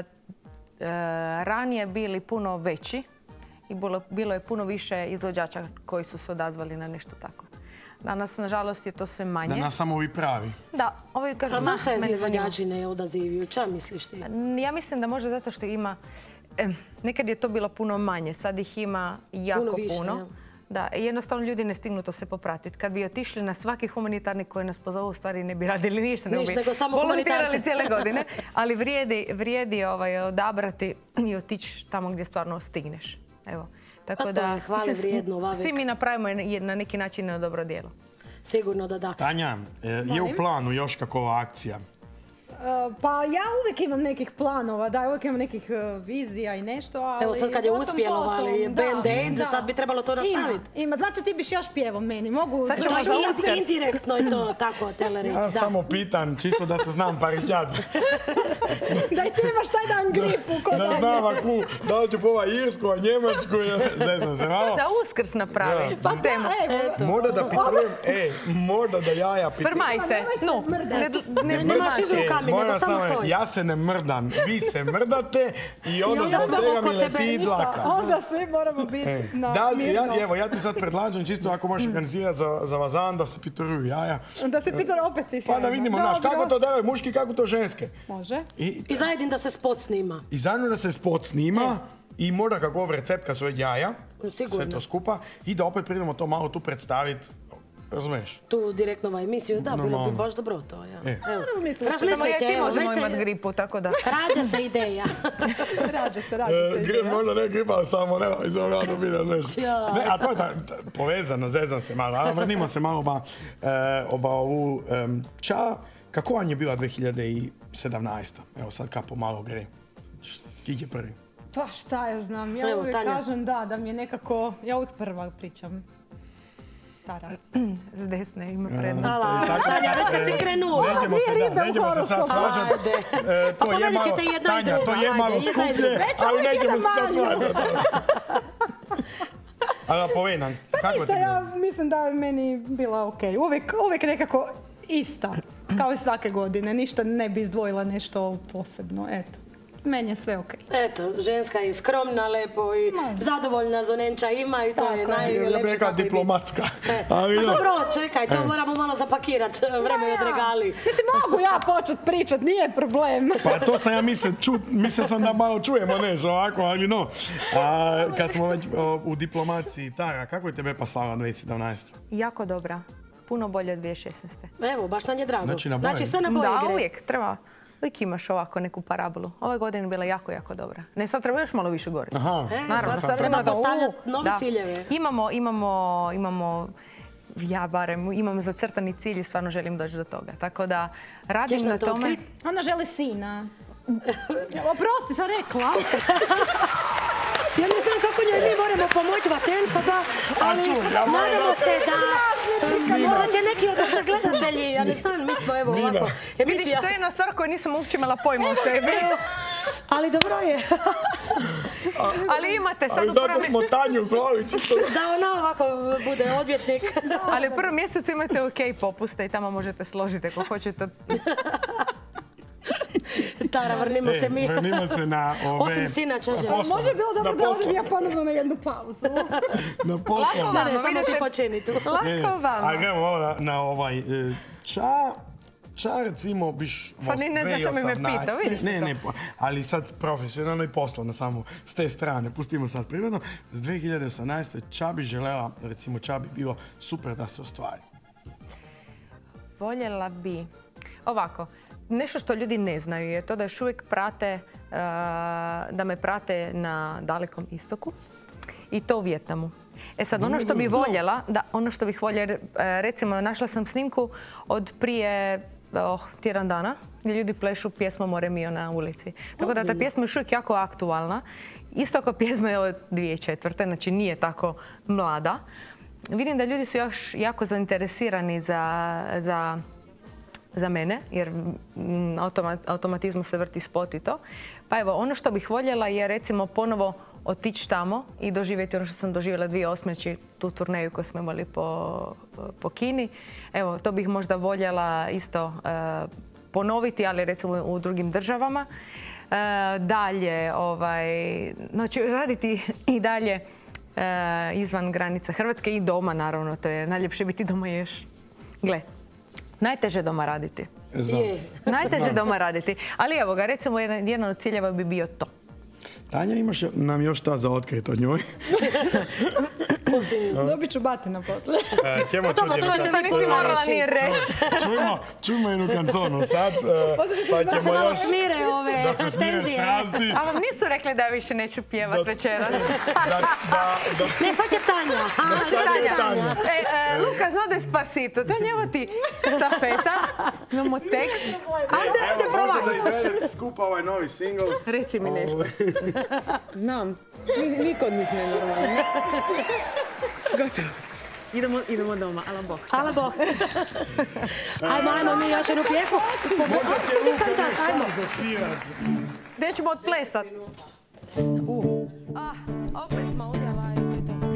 ranije bili puno veći i bilo, bilo je puno više izvođača koji su se odazvali na nešto tako. Danas, nažalost, je to sve manje. Danas samo ovi pravi. Da, ovi kažu... A zašto se meni zanima. izvođači ne odazivaju? Ča misliš ti? Ja mislim da možda zato što ima... eh, nekad je to bilo puno manje, sad ih ima jako Puno puno. više, ja. Da, i jednostavno ljudi ne stignu to se popratiti. Kad bi otišli na svaki humanitarni koji nas pozovu, u stvari ne bi radili ništa. Ništa, bi nego samo volontirali humanitarci. cijele godine. Ali vrijedi, vrijedi ovaj, odabrati i otići tamo gdje stvarno stigneš. Evo. Tako Pa to da, je hvale mislim, vrijedno, vavek. svi mi napravimo je- na neki način jedno dobro djelo. Sigurno da da. Tanja, e, je u Molim? planu još kakova akcija? Uh, Pa ja uvijek imam nekih planova, da, uvijek imam nekih uh, vizija i nešto, ali... Evo sad kad je potom, uspjelo, potom, ali da, Band Aid, da. sad bi trebalo to nastaviti. Ima, ima. Znači ti biš još pjevao meni, mogu... Sad To ćemo je za Uskrs. indirektno i to tako tele reći. Ja Da. samo pitam, čisto da se znam paritjat. Da i ti imaš taj dan gripu kod Da znam aku, da li ću pova Irsku, a Njemačku, ne znam se malo. Za Uskrs napravi Ja. Pa temu. da, evo. Možda da pitrujem, ej, možda da jaja pitrujem. Frmaj se. No, ne, ne, Ne, nemaš igru E, kamen, moram nego samo reći, stoj. ja se ne mrdam, vi se mrdate i onda onda zbog smo tega oko mi tebe leti ništa. dlaka. Onda svi moramo biti Ej, na da li, ja, mirno. evo, ja ti sad predlažem čisto ako možeš organizirati za, za vazan da se pitruju jaja. Da se Peter opet ti Pa da vidimo, znaš, Dobro. kako to daju muški, kako to ženske. Može. I, I zajedin da se spot snima. i zajedno da se spot snima i možda kakov recept kad su već jaja, Sigurno. sve to skupa i da opet pridemo to malo tu predstaviti razumiješ? Tu direktno emisiju, da, bilo bi baš dobro to. Razmislite, samo ja ti možemo imati gripu, tako da. Rađa se ideja. Rađa se, rađa se ideja. Možda ne gripa, samo nema iz ovoga dobira, znaš. Ne, a to je povezano, zezam se malo. Ali vratimo se malo oba ovu ča. Kako vam je bila dvije hiljade sedamnaesta? Evo sad kako malo gre. Kik je prvi? Pa šta ja znam, ja uvijek kažem da, da mi je nekako, ja uvijek prva pričam. Tara. S desne ima prednost. Tanja, već kad si krenula. Neđemo se, da, neđemo se sad svađati. To je malo, Tanja, to je malo skuplje, ali neđemo se sad svađati. Ali povej nam, kako ti bilo? Ja mislim da je meni bila okej. Uvijek nekako ista, kao i svake godine. Ništa ne bi izdvojila nešto posebno, eto. Meni je sve okej. Eto, ženska je skromna, lepo i zadovoljna zonenča ima i to je najljepše. Ja bih rekao diplomatska. Dobro, čekaj, to moramo malo zapakirati, vreme je od regali. Mislim, mogu ja počet pričat, nije problem. Pa to sam ja mislio sam da malo čujemo nešto ovako, ali no. Kad smo već u diplomaciji, Tara, kako je tebe pasala dvije hiljade sedamnaesta? Jako dobra. Puno bolje od dvije hiljade šesnaeste. Evo, baš nam je drago. Znači na boje. Znači sve na boje gre. gre. Da, uvijek treba. Uvijek imaš ovako neku parabolu. Ove godine je bila jako, jako dobra. Ne, sad treba još malo više gore. Aha. Naravno, sad treba postavljati nove ciljeve. Imamo, imamo, imamo, ja barem, imam zacrtani cilj i stvarno želim doći do toga. Tako da radim na tome. Ona želi sina. Oprosti, sam rekla. Ja ne znam kako njoj mi moramo pomoći Vatenca, da, ali nadamo se da morate neki od naših gledatelji, ja ne znam, mi smo evo ovako. Vidiš, to je jedna stvar koju nisam uopće imala pojma o sebi. Ali dobro je. Ali imate sad ali u prvom... zato smo Tanju zvali čisto. Da ona ovako bude odvjetnik. Ali u prvom mjesecu imate ok popuste i tamo možete složiti ako hoćete. Tara, vrnimo se mi. Vrnimo se na ove... Osim sina čaže. Može bilo dobro da odem ja ponovno na jednu pauzu. Na poslovno. Ne, ne, samo ti počini tu. Lako vam. A gremo na ovaj ča... Ča recimo biš... Sad ni ne znaš što mi me pita, vidiš Ne, ne, ali sad profesionalno i poslovno samo s te strane. Pustimo sad prirodno. S dvije hiljade osamnaeste ča bi želela, recimo ča bi bilo super da se ostvari? Voljela bi... Ovako, nešto što ljudi ne znaju je to da još uvijek prate, da me prate na Dalekom istoku i to u Vijetnamu. E sad, ono što bi voljela, da, ono što bih voljela, recimo, našla sam snimku od prije oh, tjedan dana gdje ljudi plešu pjesmu More mio na ulici. Tako da ta pjesma je još uvijek jako aktualna. Isto kao pjesma je od dvije hiljade četvrte, znači nije tako mlada. Vidim da ljudi su još jako zainteresirani za, za, za mene, jer automat, automatizmu se vrti spot i to. Pa evo, ono što bih voljela je recimo ponovo otići tamo i doživjeti ono što sam doživjela dvije hiljade osme. Znači tu turneju koju smo imali po, po Kini. Evo, to bih možda voljela isto e, ponoviti, ali recimo u drugim državama. E, dalje, ovaj, znači raditi i dalje e, izvan granica Hrvatske i doma, naravno. To je najljepše biti doma još. Gle, najteže doma raditi. Znam. Najteže Znam. doma raditi. Ali evo ga, recimo jedan, jedan od ciljeva bi bio to. Tanja, imaš nam još šta za otkrit od njoj? Dobit ću batina poslije. Ćemo čuti jednu To nisi morala nije reći. Čujmo jednu kanconu sad, pa ćemo još da se smire strasti. A vam nisu rekli da više neću pjevat večeras? Ne, sad je Tanja. Sad je Tanja. Luka zna da je Spasito, to je njemu ti štafeta. Imamo tekst. Ajde, ajde, probaj. Možda da izvedete skupa ovaj novi singl. Reci mi nešto. Znam. Niko od njih ne je normalno. Gotovo. Idemo, idemo doma. Ala Bog. Ala Bog. Ajmo, ajmo mi još jednu pjesmu. Možda će Luka još sam zasvirat. Gdje ćemo odplesat? Ah, opet smo udjela i to je to.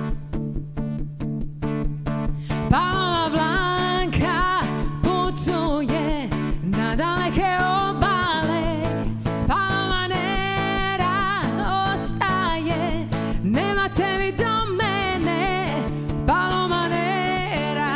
Palma Blanka putuje na daleke obale. Palma Nera ostaje, nema tebi do mene. Palma Nera,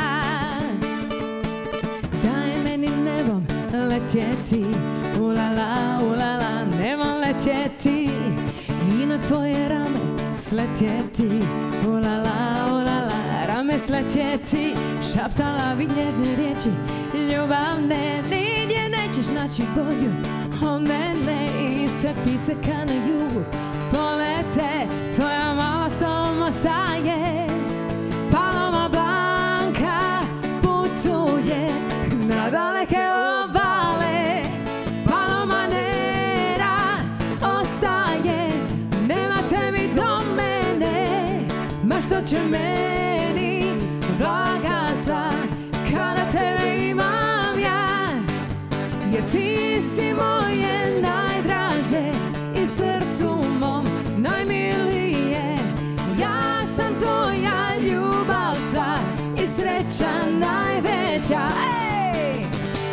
daj meni nebom letjeti. Ulala, ulala, nebom letjeti i na tvoje rame sletjeti. Ulala, ulala, rame sletjeti. letjeti, šaptala bi nježne riječi, ljubavne, nigdje nećeš naći bolju od mene. I sve ptice ka na jugu polete, tvoja mala s tom ostaje. Paloma Blanka putuje na daleke obale, Paloma Nera ostaje, nema tebi do mene, ma što će meni blaga sva kada tebe imam ja, jer ti si moje najdraže i srcu mom najmilije. Ja sam tvoja ljubav sva i sreća najveća. Ej!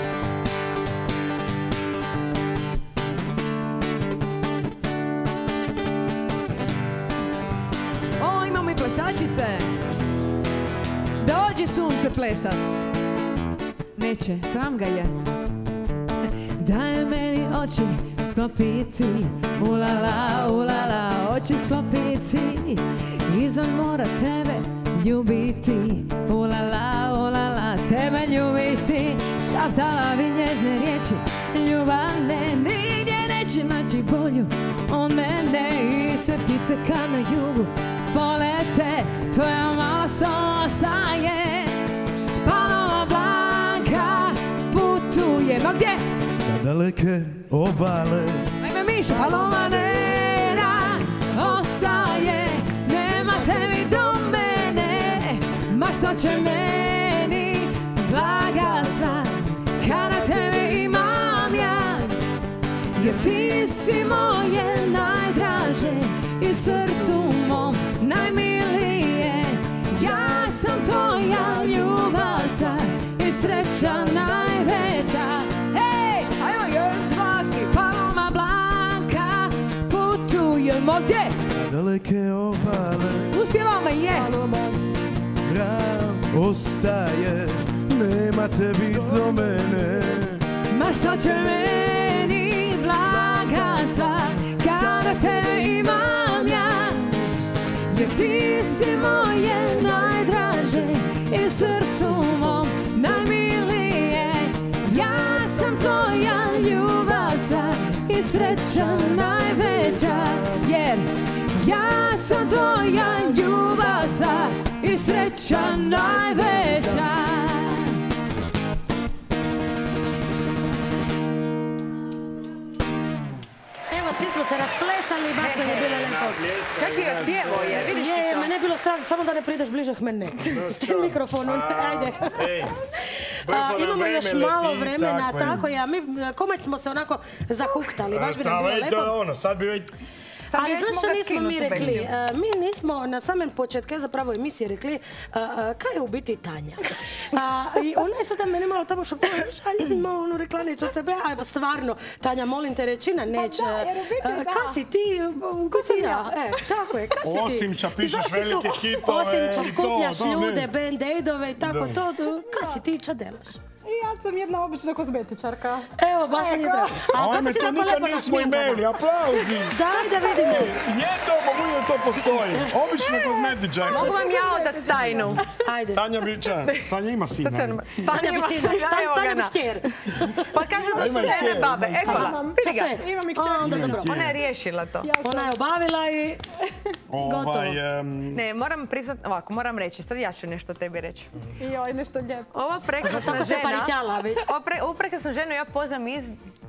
O, imamo i plesačice. Dođi sunce plesat. Neće, sram ga je. Daj meni oči sklopiti, ulala, ulala, oči sklopiti, izvan mora tebe ljubiti, ulala, ulala, tebe ljubiti. Šaptala bi nježne riječi, ljubavne, nigdje neće naći bolju od mene. I sve ptice ka na jugu polete, tvoja mala s tom ostaje. Paloma Blanka putuje, ma gdje? Daleke obale, Ajme Miša! Paloma Nera ostaje, nema tebi do mene, ma što će meni blaga sva kada tebe imam ja, jer ti si moje najdraže i srcu mom najmilije. Ja sam tvoja ljubav sva i sreća najveća. Putujemo gdje? daleke obale, Uspjelo me je! Paloma Nera ostaje, nema tebi do mene, Ma što će meni blaga sva kada te imam ja, jer ti si moje najdraže i srcu mom najmilije. Ja sam tvoja ljubav sva i sreća najveća, jer ja sam tvoja ljubav sva i sreća najveća. Evo, svi smo se rasplesali, baš nam je bilo lepo. Čak i odpjevo je, vidiš ti Je, to? mene je bilo strah, samo da ne prideš bliže k mene. S tim mikrofonom, ajde. A, imamo još malo vremena, tako je, a mi komać smo se onako zahuktali, baš bi nam bilo lepo. Ono, sad bi već... Ali znaš što nismo mi rekli? Uh, mi nismo na samem početku zapravo emisije rekli uh, uh, kaj je u biti Tanja. Uh, I ona je sada mene malo tamo šopala, šalje mi malo onu rekla neće od sebe, a stvarno, Tanja, molim te rečina, neće. Uh, Ka si ti, u biti ja, e, tako je, ka si ti? Osim ča pišeš velike hitove Osim ča i to, skupljaš to, ne. ljude, band-aidove i tako to, ka si ti, ča delaš? Ja sam jedna obična kozmetičarka. Evo, baš mi je drago. A Ajme, to nikad nismo imeli, aplauzi! Daj da vidimo. Nije to, mogu to postoji. Obična kozmetičarka. Mogu vam ja odat tajnu. Ajde. Tanja Bića, Tanja ima sina. Tanja bi sina, Tanja bi htjer. Pa kažu da su žene babe. Ekola, vidi ga. Imam i kćer. Ona je riješila to. Ona je obavila i gotovo. Ne, moram priznat, ovako, moram reći, sad ja ću nešto tebi reći. Joj, nešto lijepo. Ova prekrasna Tako se žena, parićala već. ovu prekrasnu ženu ja poznam iz...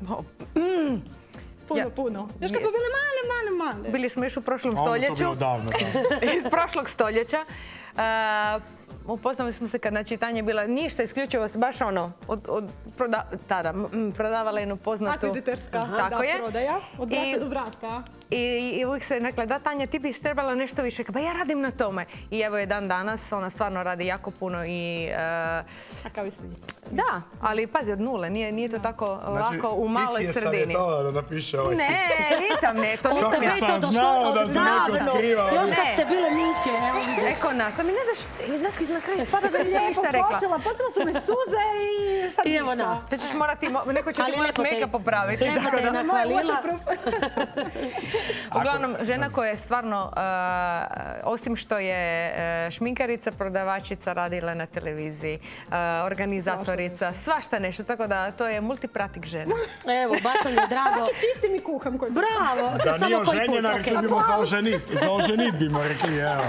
Puno, puno. Još kad smo bile male, male, male. Bili smo još u prošlom Onda to stoljeću. bilo davno, da. Iz prošlog stoljeća. Upoznali smo se kad znači Tanja je bila ništa, isključivo baš ono, od, od proda, tada, m, prodavala jednu poznatu... Akviziterska, tako da, je. prodaja, od vrata I- do vrata. I, I uvijek se rekla, da Tanja, ti bi trebala nešto više. Pa ja radim na tome. I evo je dan danas, ona stvarno radi jako puno i... A kao i svi. Da, ali pazi, od nule, nije, nije to tako Znači, lako u maloj ti si je sredini. savjetovala da napiše ovaj Ne, nisam, ne, to Kako nisam ja. sam znao da se neko skriva. Još kad Ne. ste bile Miće, evo vidiš. Eko nas, a mi ne daš, na, na kraju spada da nisam Lijepo ništa rekla. počela, počela su mi suze i sad I evo ništa. na. Te ćeš morati, mo- neko će ti Ali morati lepo te- make-up popraviti. Lepo tako te je da. nahvalila. Uglavnom, žena koja je stvarno, osim što je šminkarica, prodavačica, radila na televiziji, organizatorica, svašta nešto, tako da to je multipratik žena. Evo, baš nam je drago. Tako čistim i kuham koji put. Bravo, Da samo nije koji put. oženjena, rekli bimo za oženit. Za oženit bimo rekli, evo.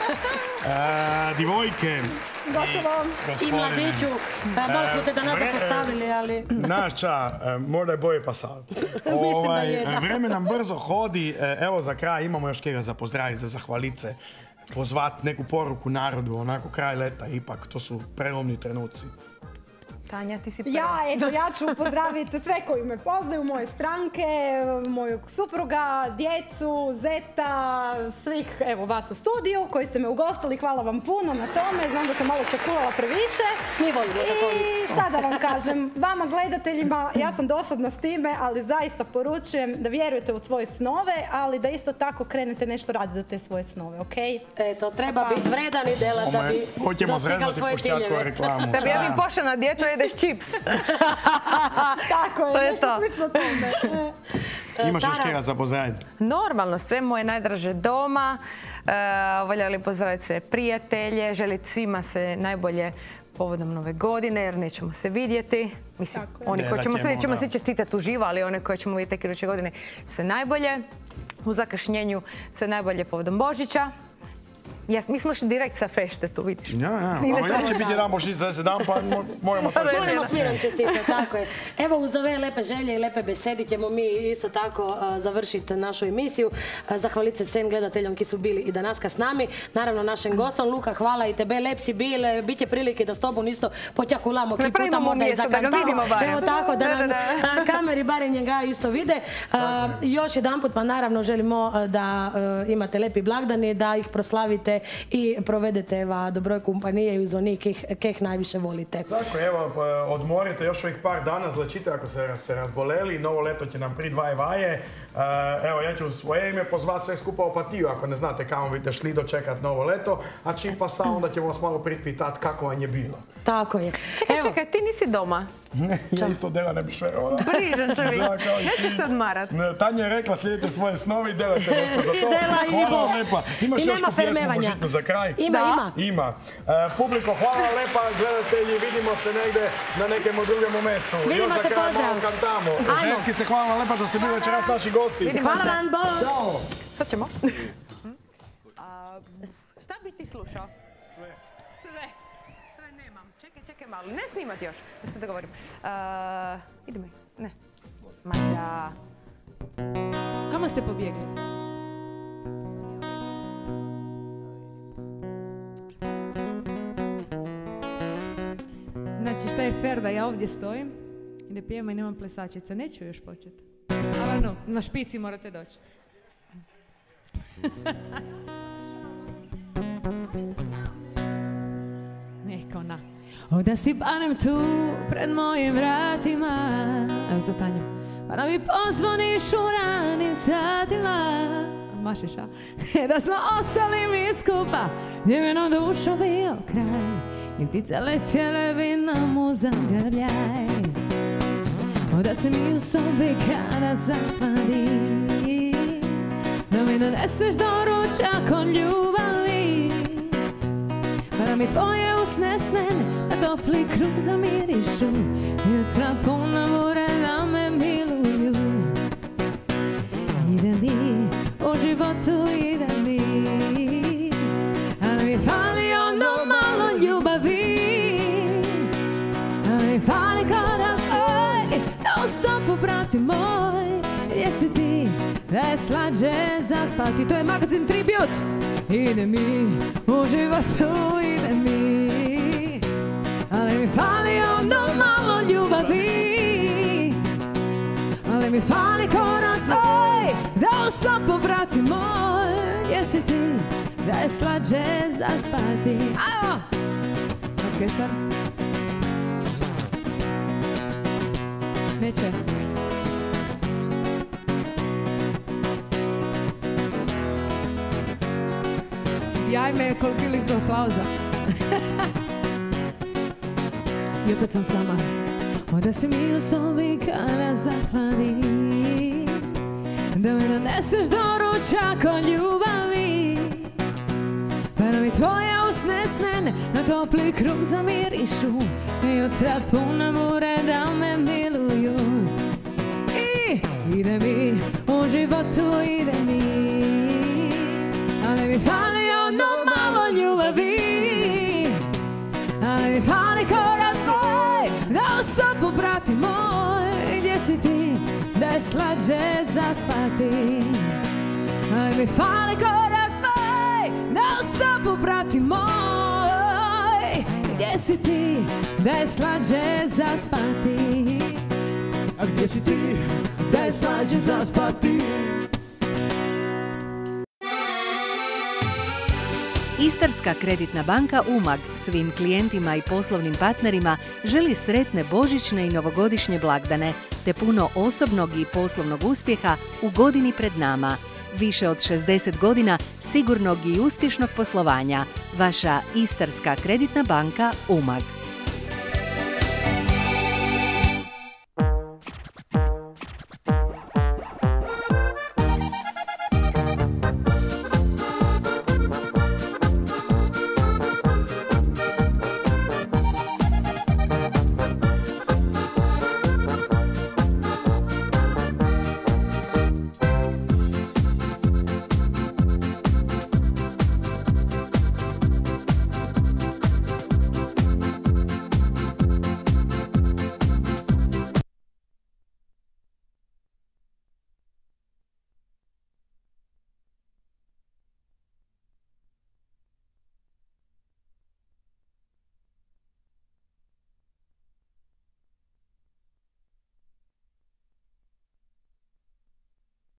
Divojke. Gotovo. I mladiću. Malo smo te danas zapostavili, ali... Našća, možda je boje pasal. Mislim da je, da. Vreme nam brzo hodi. Evo za kraj imamo još kjega za pozdraviti, za zahvalice. Pozvat neku poruku narodu, onako kraj leta, ipak to su prelomni trenuci. Tanja, ti si prva. Ja, eto, ja ću pozdraviti sve koji me poznaju, moje stranke, mojeg supruga, djecu, zeta, svih, evo, vas u studiju koji ste me ugostili. Hvala vam puno na tome. Znam da sam malo čakulala previše. Mi volimo čakulicu. I šta da vam kažem, vama gledateljima, ja sam dosadna s time, ali zaista poručujem da vjerujete u svoje snove, ali da isto tako krenete nešto raditi za te svoje snove, okej? Eto, treba biti vredan i delat da bi dostigali svoje ciljeve. Da bi ja mi pošla na dijetu, jedeš čips. Tako je, nešto slično tome. Imaš još kjega za pozdraviti? Normalno, sve moje najdraže doma. Voljeli pozdraviti sve prijatelje, želiti svima se najbolje povodom nove godine, jer nećemo se vidjeti. Mislim, oni koji ćemo se vidjeti ćemo se čestitati uživo, ali one koje ćemo vidjeti tek iduće godine sve najbolje. U zakašnjenju sve najbolje povodom Božića. Mi smo šli direkt sa fešte tu, vidiš. Ja, ja. Ali ja će biti jedan Božić za deset dan, pa moramo to što. Moramo smiran čestitati, tako je. Evo, uz ove lepe želje i lepe besedi ćemo mi isto tako završiti našu emisiju. Zahvaliti se svim gledateljom ki su bili i danaska s nami. Naravno, našem gostom. Luka, hvala i tebe, lep si bil. Biće prilike da s tobom isto potjakulamo ki puta možda i zakantamo. Evo tako, da nam kameri barem njega isto vide. Još jedan put, pa naravno želimo da imate lepi blagdani, da ih proslavite i provedete v dobroj kompaniji uz onih, kih najviše volite. Tako, evo, odmorite još ovih par dana, zlečite ako ste se razboleli, novo leto će nam prid vaje vaje. Evo, ja ću u svoje ime pozvati sve skupa u Opatiju, ako ne znate kamo biste šli dočekat novo leto, a čim pa sam, onda ćemo vas malo pritpitati kako vam je bilo. Tako je. Čekaj, čekaj, ti nisi doma. Ne, ja isto dela ne biš verovala. Brižan čovjek, neću se odmarat. Tanja je rekla, slijedite svoje snove i delajte nešto za to. Hvala vam lepa. Imaš još tu pjesmu božitnu za kraj? Ima, ima. Ima. Publiko, hvala vam lepa, gledatelji, vidimo se negdje na nekem drugom mjestu. Vidimo se, pozdrav. Kantamo. Ženskice, hvala vam lepa što ste bili večeras naši gosti. Hvala vam, bog. Ćao. Sad ćemo. Šta bi ti slušao? Sve. Sve. Sve nemam. Čekaj, čekaj malo. Ne snimat još, da se dogovorim. Idemo. Ne. Ma ja. Kamo ste pobjegli se? Znači, šta je fair da ja ovdje stojim i da pijem i nemam plesačica? Neću još početi. Ali no, na špici morate doći. Neko na. O da si barem tu pred mojim vratima. Evo za Tanju. Pa da mi pozvoniš u ranim satima. Mašeš, a? Da smo ostali mi skupa, gdje bi nam dušo bio kraj i ptice letjele bi nam u zagrljaj. O da se mi u sobi kada zahladi, da mi doneseš do ručaka ljubavi, pa da mi tvoje usne snene na topli krug zamirišu, jutra puna bure da me miluju. Ide mi u životu, ide mi, ali mi fali ono malo ljubavi, ali mi fali korak, oj, da u stopu prati moj, gdje si ti, da je slađe zaspati. To je magazin Tribut. Ide mi u životu, ide mi, ali mi fali ono malo ljubavi, ali mi fali korak tvoj, da u stopu prati moj, gdje si ti, da je slađe zaspati. Ajmo! Orkestar. Neće. Jajme, koliko ili to aplauza. I opet sam sama. O da si mi u sobi kada zahladi, da mi doneseš doručak od ljubavi, pa da mi tvoje usne snene na topli krug zamirišu i jutra puna mure da me miluju. I ide mi u životu, ide mi, ali mi fali ono malo ljubavi, ali mi fali korak tvoj da u stopu prati moj. Gdje si ti da je slađe zaspati, ali mi fali korak tvoj da u stopu prati moj. Gdje si ti da je slađe zaspati, a gdje si ti da je slađe zaspati? Istarska kreditna banka Umag svim klijentima i poslovnim partnerima želi sretne božićne i novogodišnje blagdane te puno osobnog i poslovnog uspjeha u godini pred nama. Više od šezdeset godina sigurnog i uspješnog poslovanja. Vaša Istarska kreditna banka Umag.